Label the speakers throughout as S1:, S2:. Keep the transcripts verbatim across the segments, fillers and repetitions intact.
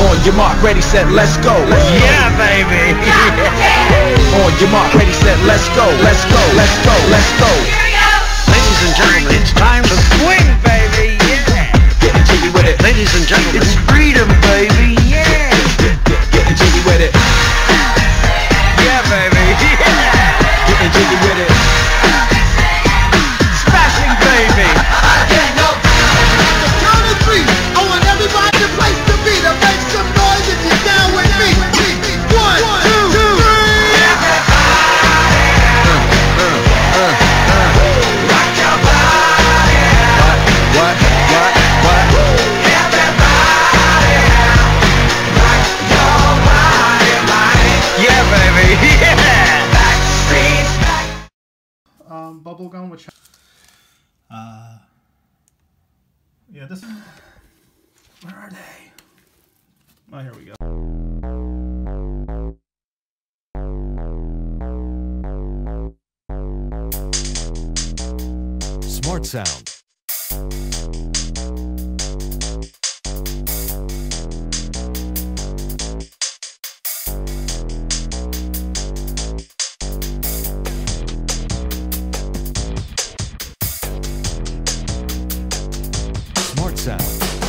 S1: On your mark, ready, set, let's go.
S2: Yeah, baby.
S1: On your mark, ready, set, let's go. Let's go, let's go, let's go.
S2: Ladies and gentlemen, it's time to swing, baby. Yeah.
S1: Getting jiggy with it.
S2: Ladies and gentlemen, it's freedom, baby. Yeah.
S1: Get, get, getting jiggy with it.
S2: Yeah, baby. Yeah.
S1: Getting jiggy with it.
S2: Smashing, baby.
S3: Count of three. I want everybody to place the beat. I make some noise if you're down with me. One, two, three.
S1: Rock your body. What, what, what, what?
S3: Everybody, rock your body, body.
S2: Yeah, baby. Yeah.
S3: Backstreet's back.
S4: Um, bubblegum, which uh, yeah, this. Where are they? Oh, here we go.
S5: Smart Sound. Smart Sound.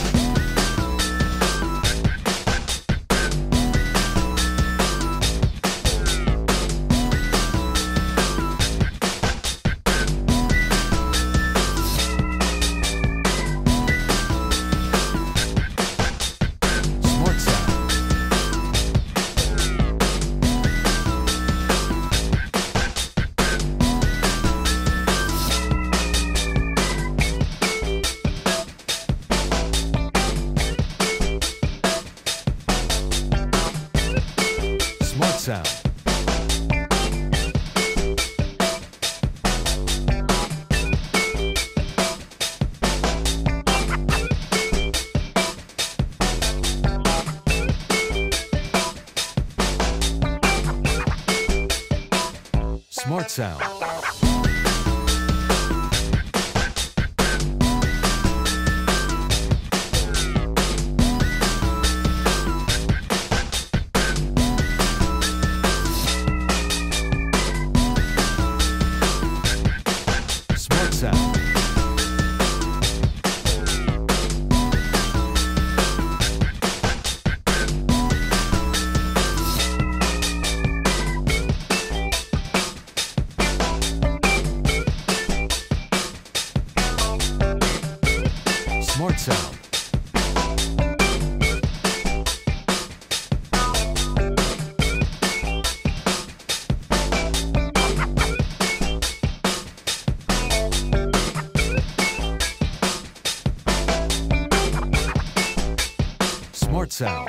S5: Smart Sound. Smart Sound. Smart Sound. Smart Sound. Smart Sound. Smart Sound.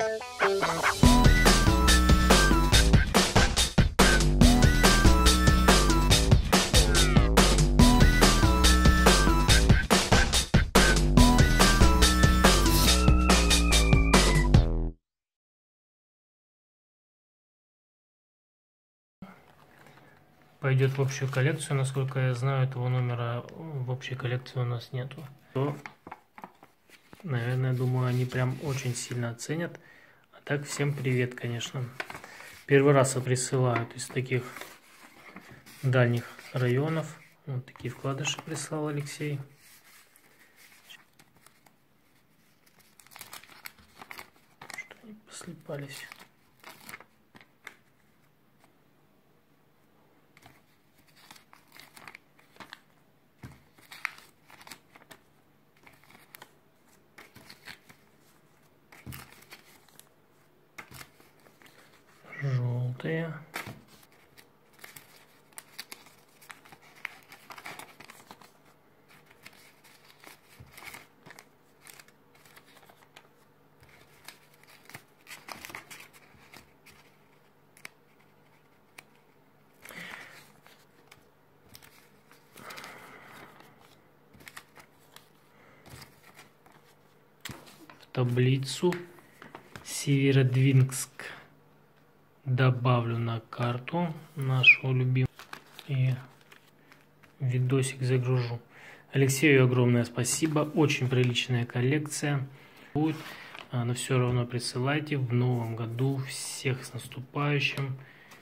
S6: Пойдет в общую коллекцию. Насколько я знаю, этого номера в общей коллекции у нас нету. То, наверное, думаю, они прям очень сильно оценят. А так, всем привет, конечно. Первый раз присылают из таких дальних районов. Вот такие вкладыши прислал Алексей. Что они послипались. Желтые. В таблицу Северодвинск добавлю на карту нашу любимую и видосик загружу. Алексею огромное спасибо, очень приличная коллекция. но все равно присылайте в новом году. Всех с наступающим.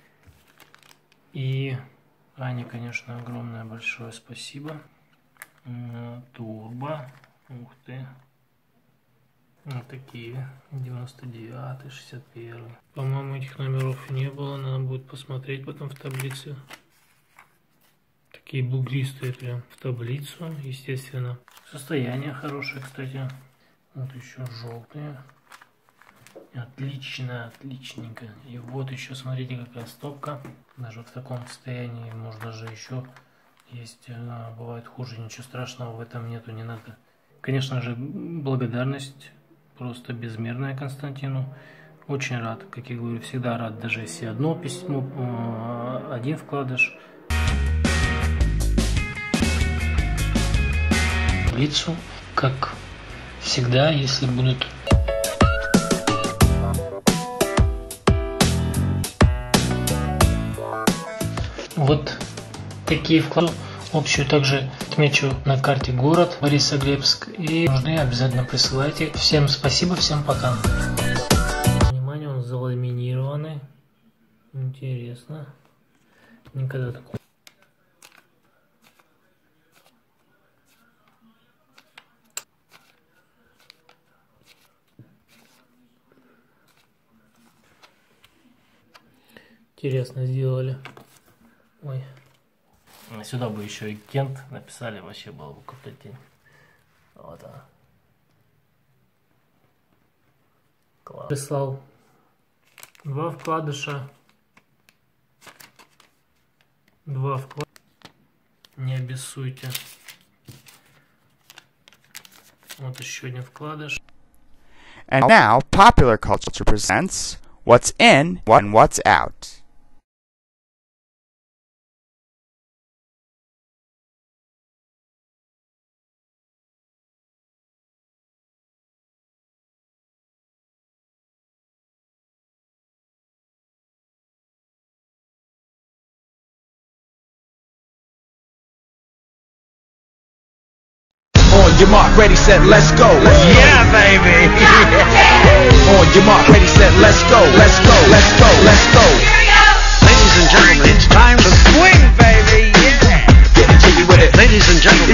S6: И Ане, конечно, огромное большое спасибо. Турбо. Ух ты. Вот такие. девяносто девятый, шестьдесят первый. По-моему, этих номеров не было. Надо будет посмотреть потом в таблице. Такие бугристые прям в таблицу, естественно. Состояние хорошее, кстати. Вот еще желтые. Отлично, отличненько. И вот еще, смотрите, какая стопка. Даже в таком состоянии, может, даже еще есть. Бывает хуже, ничего страшного в этом нету, не надо. Конечно же, благодарность просто безмерная Константину. Очень рад, как я говорю, всегда рад, даже если одно письмо, один вкладыш. Таблицу, как всегда, если будут вот такие вклады. Общую также отмечу на карте город Борисоглебск, и нужны обязательно присылайте. Всем спасибо, всем пока. Внимание, он заламинированный. Интересно. Никогда такого. Интересно сделали. Ой. Сюда бы еще и Кент написали, вообще было бы какой-то день. Вот она. Класс. Прислал два вкладыша. Два вкладыша. Не обессуйте. Вот еще один вкладыш.
S7: And now, Popular Culture presents What's In and What's Out.
S1: On your mark, ready, set, let's go.
S2: Yeah, baby.
S1: On your mark, ready, set, let's go. Let's go, let's go, let's go.
S2: Ladies and gentlemen, it's time to swing, baby. Yeah.
S1: Get it, jiggy with it.
S2: Ladies and gentlemen.